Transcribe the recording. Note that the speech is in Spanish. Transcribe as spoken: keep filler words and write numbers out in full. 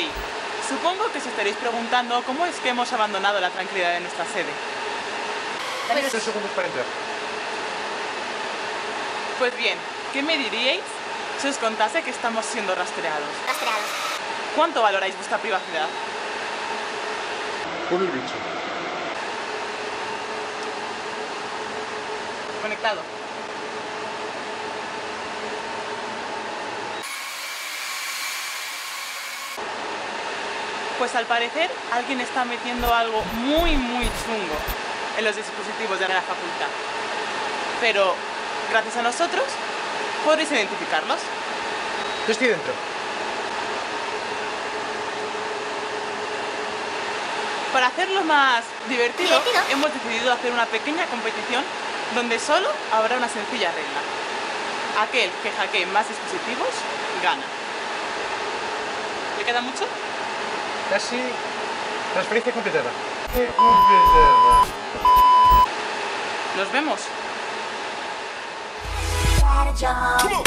ahí. Supongo que os estaréis preguntando cómo es que hemos abandonado la tranquilidad de nuestra sede. Dame tres segundos para entrar. Pues bien, ¿qué me diríais si os contase que estamos siendo rastreados? Rastreados. ¿Cuánto valoráis vuestra privacidad? Por el bicho. Conectado. Pues al parecer alguien está metiendo algo muy muy chungo en los dispositivos de la facultad. Pero gracias a nosotros podréis identificarlos. Yo estoy dentro. Para hacerlo más divertido, ¿Divertido? hemos decidido hacer una pequeña competición donde solo habrá una sencilla regla. Aquel que hackee más dispositivos gana. ¿Le queda mucho? Casi. Transferencia completada. Nos vemos. Jump.